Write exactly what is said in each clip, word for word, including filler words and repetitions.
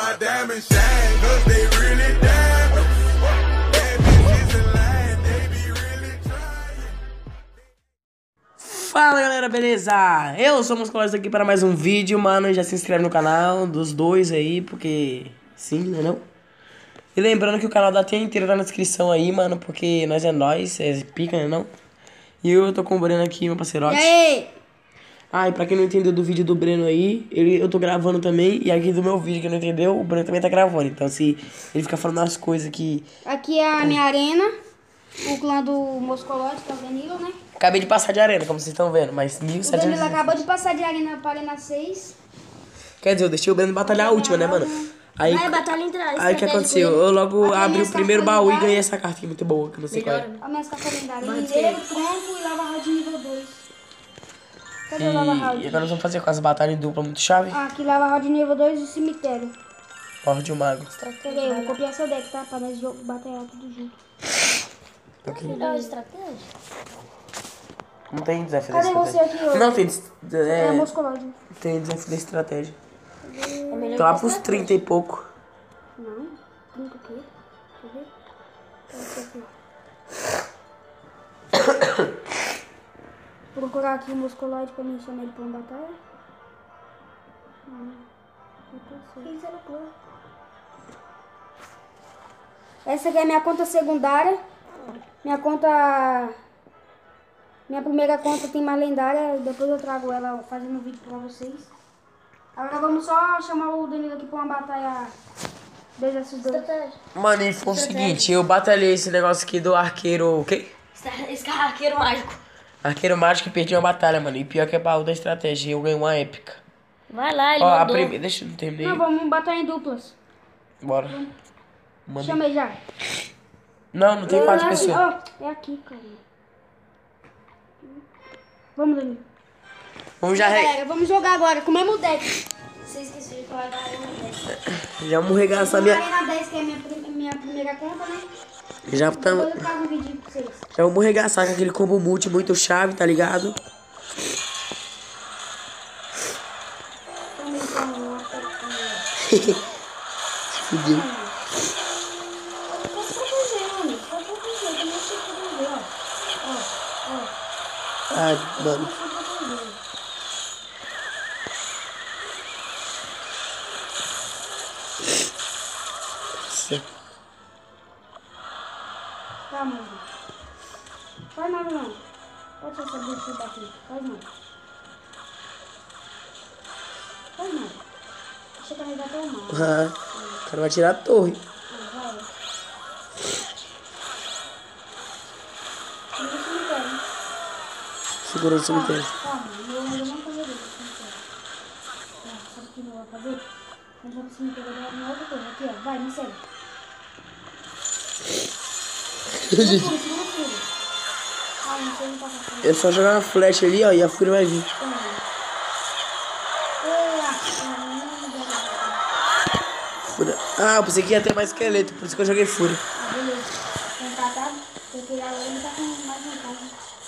my diamonds shine, cause they really diamonds. Bad bitches in line, they be really trying. Fala galera, beleza? Eu sou o Musculoso aqui para mais um vídeo, mano. Já se inscreve no canal dos dois aí, porque sim, né não? E lembrando que o canal da Tia inteiro tá na descrição aí, mano, porque nós é nós, é pica, né não? E eu tô com o Breno aqui, meu parceirote. E aí? Ah, e pra quem não entendeu do vídeo do Breno aí, ele, eu tô gravando também. E aqui do meu vídeo, que não entendeu, o Breno também tá gravando. Então se ele ficar falando as coisas que... Aqui é a minha arena, o clã do Moscolote, tá o Danilo, né? Acabei de passar de arena, como vocês estão vendo, mas mil e O setecentos... Danilo acabou de passar de arena para arena seis. Quer dizer, eu deixei o Breno batalhar a última, né, mano? Aí, Vai, batalha entrar. aí o que aconteceu? Eu logo Aqui abri o nessa primeiro folha baú e lá. ganhei essa cartinha muito boa, que eu não sei qual é. Olha minhas cartas lendárias. Vai Mineiro, ser. tronco e lava round nível dois. Cadê o lava E, e round? agora nós vamos fazer com as batalhas em dupla muito chave. Ah, aqui lava round nível dois e cemitério. Porra de um mago. Peguei, eu vou copiar seu deck, tá? Pra nós jo- batalhar tudo junto. Ok. Melhor estratégia. Não tem desafio da Cadê você estratégia. aqui, ô? Não, tem, É, é, Moscolote. tem desafio da estratégia. É melhor Tô lá que pros estratégia. trinta e pouco. Não, trinta o quê? Quer ver? Esse aqui. Vou procurar aqui o Moscolote pra mim chamar ele pra uma batalha. Não, não sei. Isso era boa. Essa aqui é minha conta secundária. Minha conta... Minha primeira conta tem mais lendária. Depois eu trago ela fazendo um vídeo pra vocês. Agora vamos só chamar o Danilo aqui pra uma batalha dois versus dois. Estratégia. Mano, e foi o seguinte, eu batalhei esse negócio aqui do arqueiro, o quê? Estra- Esse cara é arqueiro mágico. Arqueiro mágico e perdi uma batalha, mano. E pior que é baú da estratégia, eu ganhei uma épica. Vai lá, ele Ó, a mandou. primeira... Deixa eu não terminei. Não, vamos batalhar em duplas. Bora. Manda. Chama aí já. Não, não tem quatro Não, pessoas. ó, é aqui, cara. Vamos, Danilo. Vamos já, re... Galera, vamos jogar agora com o mesmo deck. Você esqueceu de falar da arena dez. já vamos regaçar minha... Arena dez, que é a minha, prim- minha primeira conta, né? Já, Depois tamo... eu trago um vídeo pra vocês. já vamos regaçar com aquele combo multi muito chave, tá ligado? Também tem uma Fudeu. Posso proteger, mano. Posso proteger, eu também sei proteger, ó. Ó, ó. Ai, mano. Posso proteger. Tá, mano. Faz nada, não. Pode ser essa bicha daqui. Faz nada. Faz nada. Deixa eu carregar até o mal. Ah, o cara vai tirar a torre. Vai. Não deixa eu me Segurou o cemitério. Calma, eu ainda não fazer isso. Sabe o que eu vou fazer? Eu já preciso me pegar uma outra coisa. Aqui, ó. Vai, me segue. Segura, segura, segura. Ah, não sei, não passa fora. É só jogar uma flecha ali, ó, e a fúria vai vir. Fúria. Ah, eu pensei que ia ter mais esqueleto, por isso que eu joguei fúria. Ah, beleza. Contratado. Porque agora ele tá com mais vantagem.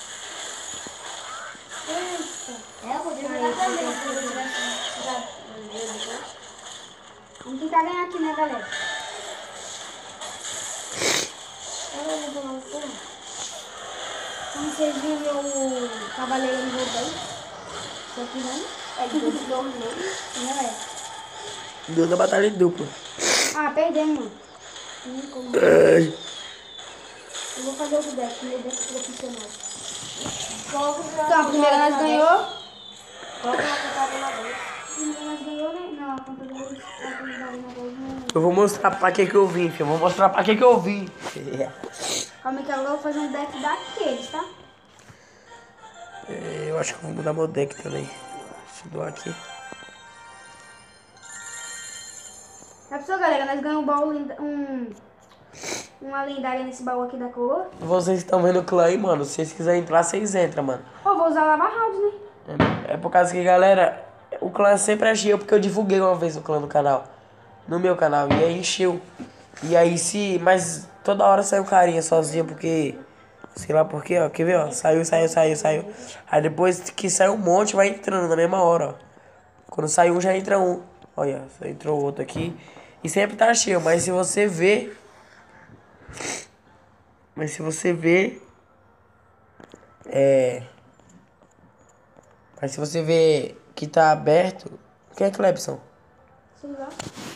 Eita. É, eu vou jogar também. Se eu tivesse tirado. Vamos tentar ganhar aqui, né, galera? Olha, eu vou lá, porra. Como vocês viram o Cavaleiro no jogo aí? Isso aqui não? É de dois nomes, não é? Deu da batalha em dupla. Ah, perdemos, mano. Hum, como- Ai. Eu vou fazer outro deck, meu deck profissional. Coloca o Então, a primeira nós ganhou. Coloca uma contada na dez. A primeira nós ganhou, né? Não, a conta deles, a conta da Arena dez não. Eu vou mostrar pra que que eu vim, filho. Eu vou mostrar pra que que eu vim. Calma aí que agora eu vou fazer um deck daqueles, tá? É, eu acho que eu vou mudar meu deck também. Deixa eu doar aqui. É pessoal, galera, nós ganhamos um baú, lenda- um, uma lendária nesse baú aqui da coroa. Vocês estão vendo o clã aí, mano. Se vocês quiserem entrar, vocês entram, mano. Ó, vou usar lava house, né? É, é por causa que, galera, o clã sempre encheu, porque eu divulguei uma vez o clã no canal. No meu canal. E aí encheu. E aí se... Mas toda hora saiu carinha sozinho, porque... Sei lá por quê, ó. Quer ver, ó? Saiu, saiu, saiu, saiu. Aí depois que saiu um monte, vai entrando na mesma hora, ó. Quando sai um, já entra um. Olha, só entrou outro aqui. E sempre tá cheio, mas se você ver... Mas se você ver... É... Mas se você ver que tá aberto... Quem é Clebson? Celular.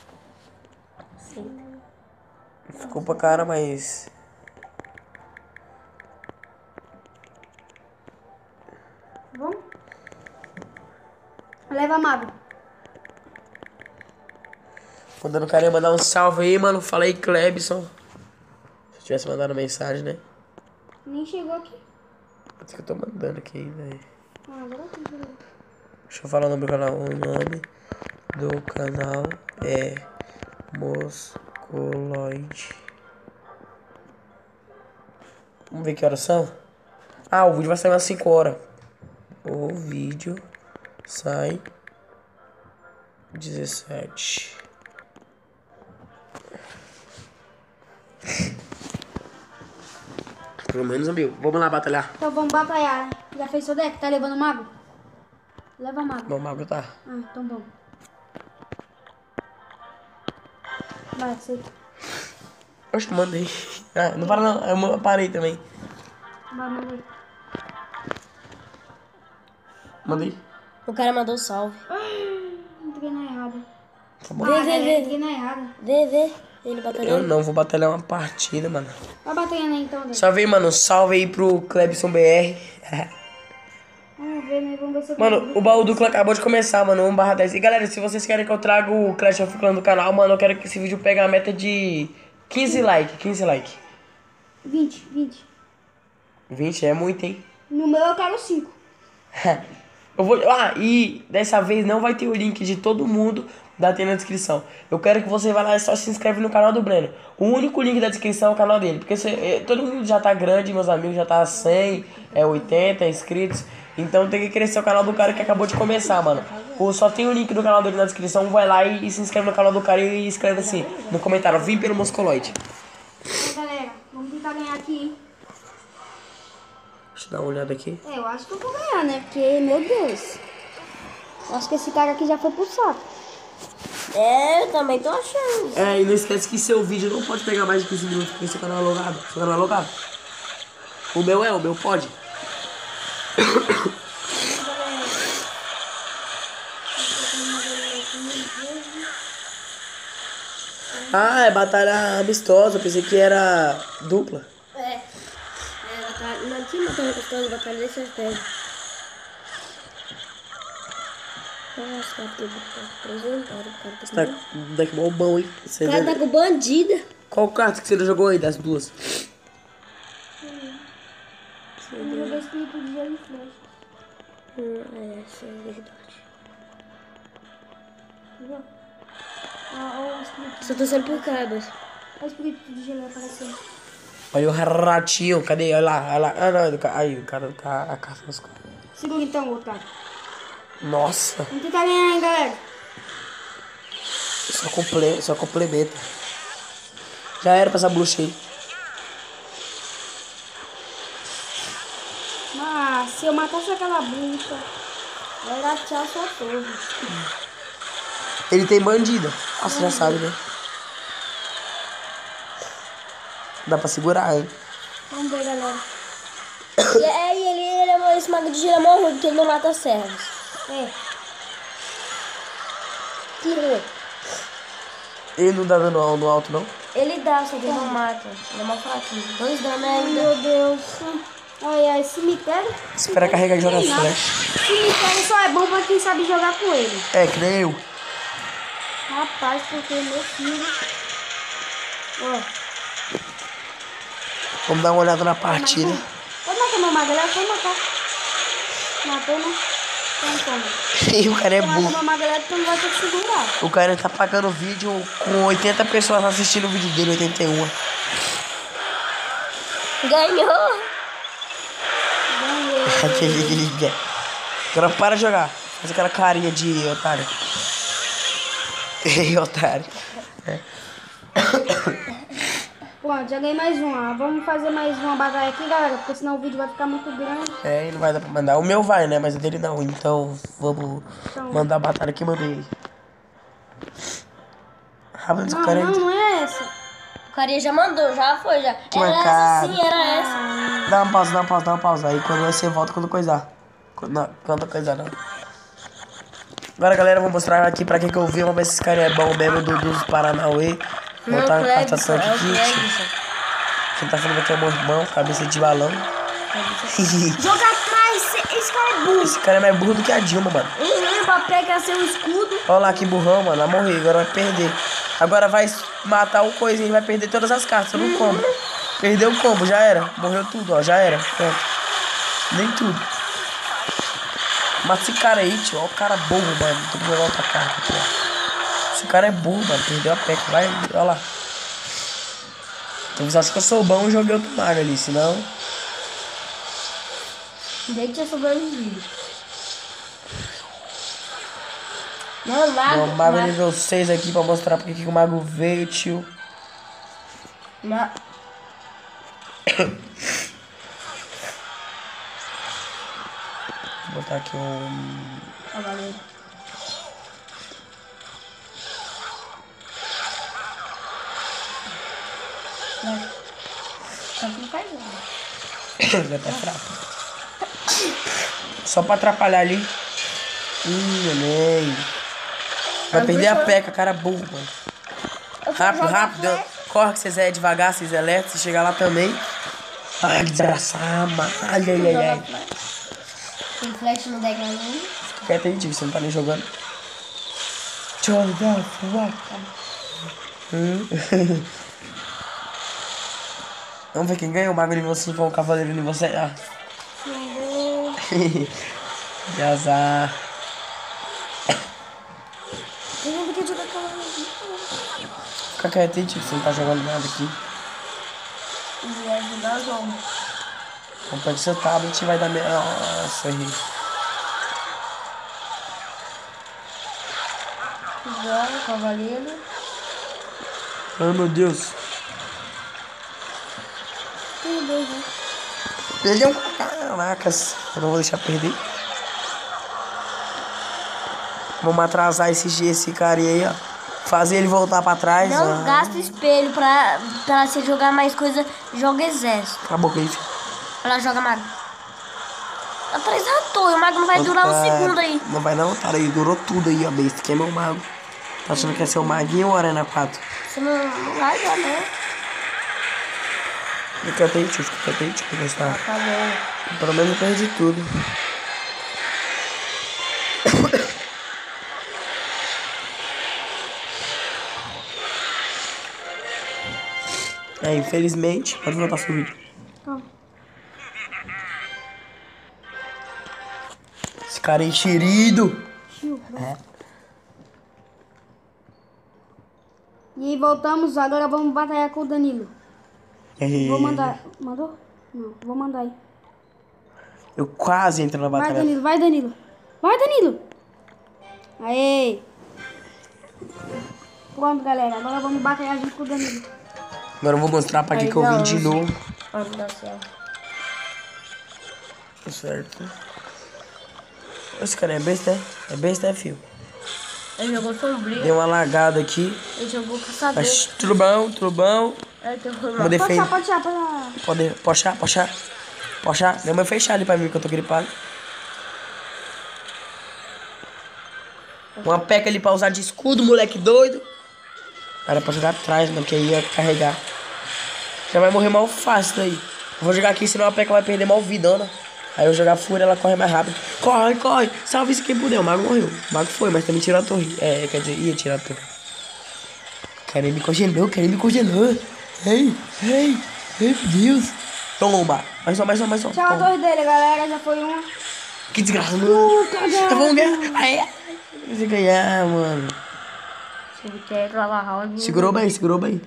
Sim. Ficou pra cara, mas... Vamos? Leva mago. Mandando o cara ia mandar um salve aí, mano. Fala aí, Clebson. Se eu tivesse mandado mensagem, né? Nem chegou aqui. Acho que eu tô mandando aqui ainda. Aí. Ah, agora sim, chegou. Deixa eu falar o nome do canal. O nome do canal é Moscoloide. Vamos ver que horas são? Ah, o vídeo vai sair umas cinco horas. O vídeo sai dezessete. Pelo menos um mil. Vamos lá batalhar. Então vamos batalhar, né? Já fez seu deck? Tá levando mago? Leva mago. Meu mago tá. Ah, então bom. Vai, aceita. Oxe, mandei. Ah, não para não. Eu parei também. Vai, mandei. Mandei. O cara mandou salve. Entrei na errada. Tá bom. Vê, Ah, vê, galera, vê. entrei na errada. Vê, vê. Ele Eu batalhando. não, vou batalhar uma partida, mano. Vai batalhando aí então, Deck. Salve aí, mano. Salve aí pro Clebson B R. Vamos ver, né? Vamos ver se eu Mano, o baú do clã acabou de começar, mano. um barra dez. E galera, se vocês querem que eu traga o Clash of Clans do canal, mano, eu quero que esse vídeo pegue a meta de quinze likes. quinze likes. vinte, vinte. vinte é muito, hein? No meu eu quero cinco. Eu vou... Ah, e dessa vez não vai ter o link de todo mundo da tenda na descrição. Eu quero que você vá lá e só se inscreve no canal do Breno. O único link da descrição é o canal dele. Porque você, eh, todo mundo já tá grande, meus amigos já tá cem, é oitenta inscritos. Então tem que crescer o canal do cara que acabou de começar, mano. O, só tem o link do canal dele na descrição. Vai lá e, e se inscreve no canal do cara e escreve assim no comentário: vim pelo Moscoloide. Então, galera, vamos tentar ganhar aqui, hein? Deixa eu dar uma olhada aqui. É, eu acho que eu vou ganhar, né? Porque, meu Deus. Eu acho que esse cara aqui já foi pro saco. É, eu também tô achando. É, e não esquece que seu vídeo não pode pegar mais de quinze minutos porque seu canal é logado. Seu canal é logado. O meu é, o meu pode. Ah, é batalha amistosa. Pensei que era dupla. É. É, batalha. Não tinha batalha gostosa, batalha desse pega. Nossa, cara, tem apresentaram, cara. Você tá com deck mó bom, hein? Você O cara tá com bandida. Qual carta que você não jogou aí das duas? Eu joguei espírito de gelo e flecha. Hum, é, essa é verdade. Viu? Ah, olha o espírito. Só tô sendo por cabas. Olha o espírito de gelo aparecendo. Olha o ratinho, cadê? Olha lá, olha lá. Ah, não, é do ca- aí, o cara do cara, a caça das coisas. Segura então, otário. Nossa, Vamos tentar ganhar, hein, galera. só, comple só complementa. Já era pra essa bruxa aí. Mas se eu matasse aquela bruxa, eu ia tirar sua torre. Ele tem bandida. Ah, você já sabe, né? Dá pra segurar, hein? Vamos ver, galera. E aí ele, ele é esse mago de gelo é mó ruim, porque ele não mata servos. É, Que ruim. Ele não dá dano no alto, não? Ele dá, só que ele não mata. Ele é mó fraquinho. Dois danos ainda. meu Deus. Ai, ai, cemitério. Espera carregar e jogar Tem nada. flash. Cemitério só é bom pra quem sabe jogar com ele. É, que nem eu. Rapaz, porque meu filho... Ó, Vamos dar uma olhada na partida. pode matar meu mago, galera, pode matar. Matou, né? Então, toma. E o cara é Mata meu burro. mago, galera, tu não vai ter que segurar. O cara tá pagando vídeo com oitenta pessoas assistindo o vídeo dele, oitenta e um. Ganhou. Ganhei. Agora para de jogar. Faz aquela carinha de otário. Ei, otário. Pronto, já ganhei mais uma. Vamos fazer mais uma batalha aqui, galera, porque senão o vídeo vai ficar muito grande. É, e não vai dar pra mandar. O meu vai, né? Mas o dele não. Então vamos Então. mandar a batalha que mandei. rápido nesse Não, cara não, aí. não é essa. O cara já mandou, já foi, já. Uma Era cara. essa sim, era essa. Dá uma pausa, dá uma pausa, dá uma pausa. Aí quando você volta, quando coisar. Quando, não, quando coisar, não. Agora, galera, eu vou mostrar aqui pra quem que eu vi. Vamos ver se esse cara é bom mesmo do, dos Paranauê. Vou Não, botar a Clegson, captação é o aqui. Clegson. Quem tá falando aqui é meu irmão, cabeça de balão. Joga atrás, esse- esse cara é burro. Esse cara é mais burro do que a Dilma, mano. Uhum, Mbappé quer ser um escudo. Olha lá que burrão, mano. Vai morrer, agora vai perder. Agora vai matar o coisinho e vai perder todas as cartas no combo. Perdeu o combo, já era. Morreu tudo, ó, já era. Pronto. Nem tudo. Mata esse cara aí, tio. Olha o cara burro, mano. Tem que jogar outra carta aqui, ó. Esse cara é burro, mano. Perdeu a peca. Vai, olha lá. Então você acha que eu sou bom e joguei outro mago ali, senão. Nem que tinha sobrevivido. Não, mago. Vou mago nível seis aqui pra mostrar porque que o mago veio, tio. Ma... Vou botar aqui um. Cavaleiro. Não. Só que não faz nada. Vai tá fraco. Só pra atrapalhar ali. Hum, neném. Vai Eu perder a vou- peca, cara burro, mano. Eu vou Rápido, jogar rápido. flash. Corre que vocês é devagar, vocês é lerdo, você chegar lá também. Ai, que desgraçado, mano. Ai, ai, ai, ai. Tem flash no deck ainda. Fica quieto aí, tio, você não tá nem jogando. Joga, fuá. Hum. Vamos ver quem ganha o mago nível cinco ou o cavaleiro nível sete. Ah. Que azar. Eu não quero jogar cavaleiro. Fica quieto aí, tio, você não tá jogando nada aqui. E vai ajudar o jogo. Então pega seu tablet e vai dar... Me... Nossa, aí. Joga, cavaleiro. Ai, meu Deus. Tem dois, né? Perdeu. Caracas. Eu não vou deixar perder. Vamos atrasar esse, esse cara aí, ó. Fazer ele voltar pra trás. Não ah. gasta espelho pra, pra você jogar mais coisa. Joga exército. Acabou com isso. Ela joga mago. Atrás da torre. O mago não vai durar um Ah, segundo aí. Não vai não, cara. Aí durou tudo aí, ó. Besta. Que é meu mago. Tá achando que é seu maguinho ou Arena quatro? Você não, não vai dar, não. Fica quieto aí, tio. Fica quieto aí, tio. Pra gostar. Tá bom. Pelo menos eu perdi tudo. É, infelizmente. Pode voltar pro vídeo. Tá. Esse cara é enxerido. É. E aí voltamos, agora vamos batalhar com o Danilo. É. Vou mandar. Mandou? Não, vou mandar aí. Eu quase entro na Vai, batalha. Danilo, vai, Danilo. Vai, Danilo. Aê. Pronto, galera. Agora vamos batalhar junto com o Danilo. Agora eu vou mostrar pra que que eu vim de novo. Ah, não dá certo. Certo. Esse cara é besta, é? É besta, é, filho? Ele jogou sombrio. Deu uma lagada aqui. Ele jogou caçador. Mas tudo bom, tudo bom. Ele tem Vou Pode defender. achar, pode achar, pode achar. Pode, pochar, pochar. Pochar. Minha mãe fechar ali pra mim que eu tô gripado. Uma peca ali pra usar de escudo, moleque doido. Era pra jogar atrás, mano, que aí ia carregar. Já vai morrer mal fácil daí. Eu vou jogar aqui, senão a peca vai perder mal vidona. Aí eu jogar fúria, ela corre mais rápido. Corre, corre. Salve se quem puder. O mago morreu. O mago foi, mas também tirou a torre. É, quer dizer, ia tirar a torre. Querem me congelou, querem me congelou. Ei, ei, ei, meu Deus. Toma. Mais um, mais um, mais um. Tchau a Toma. torre dele, galera. Já foi uma. Que desgraça, mano. cagada. Vamos ganhar. Aí, você ganhar, mano. Se ele quer gravar round. Segurou bem, segurou bem.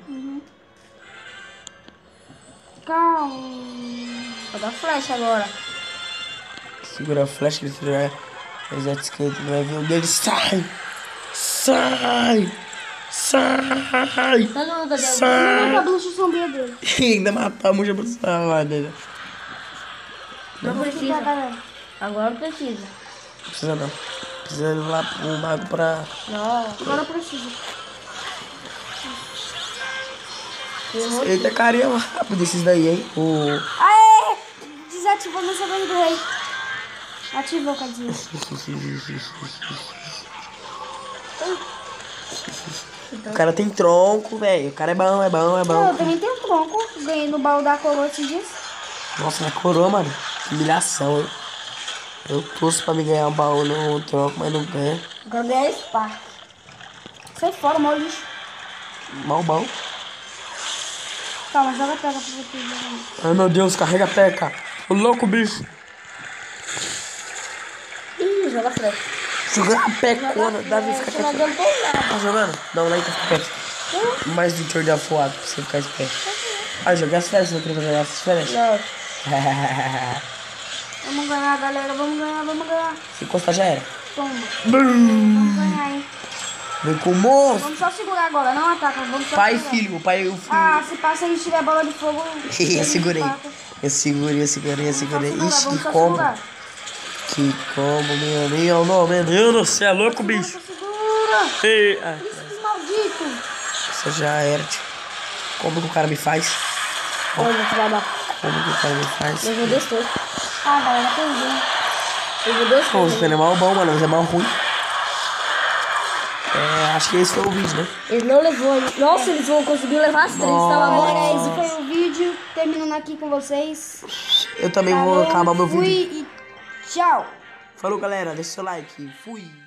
Calma. Vou dar flash agora. Segura a flecha, que ele tiver exército esquerdo, ele vai ver o dele. Sai! Sai! Sai! Todo mundo deu. Sai! Não, a bruxa sombria dele. Ainda matar a mulher pra salvar dele. Não Tá, precisa. galera. Agora precisa. Não precisa não. Precisa ir lá pro mago pra. Não. Agora precisa. Eita, carinha rápido esses daí, hein? O... Aê! Desativou meu sabor do rei. Ativou, quer dizer. O cara tem tronco, velho. O cara é bom, é bom, é bom. Eu também tenho tronco. Ganhei no baú da coroa esses dias. Nossa, na coroa, mano. Que humilhação, hein? Eu torço pra me ganhar um baú no tronco, mas não ganha. Agora ganhei Spark. Sai fora, mau lixo. Mal bom. Calma, joga a pega pra você. Ai, meu Deus, carrega a peca. O louco, bicho. Ih, joga frente. Jogando a pecona. Davi, fica Você não quieto. adiantou nada. Tá jogando? Dá um like pra ficar quieto. Mais de tiro de afoado pra você ficar esperto. Ah, joguei as férias, não queria jogar as férias? Não. Vamos ganhar, galera. Vamos ganhar, vamos ganhar. Se encostar já era. Toma. Vamos ganhar, hein? Vem com o monstro. Vamos só segurar agora. Não ataca. Vamos só Pai e segurar. filho. O pai e o filho. Ah, se passa a gente tiver bola de fogo. Eu segurei. ataca. Eu segurei, eu segurei, eu segurei. Vamos só Ixi, segurar, que vamos só combo. segurar. Que combo, meu Deus. Não, menino, você é louco, bicho. Segura. Ei, ah, Isso, maldito. isso já era, tio. Como que o cara me faz? Olha, que vai dar. Como que o cara me faz? Eu vou descer. Ah, galera, perdi. Eu vou descer. Pô, esse é mal bom, mano, mas é mal ruim. É, acho que esse foi o vídeo, né? Eles não levou. Nossa, eles vão conseguir levar as três. Tava Galera, morto. esse foi o vídeo. Terminando aqui com vocês. Eu também vou Falou, acabar meu fui vídeo. e tchau. Falou, galera, deixa o seu like. Fui.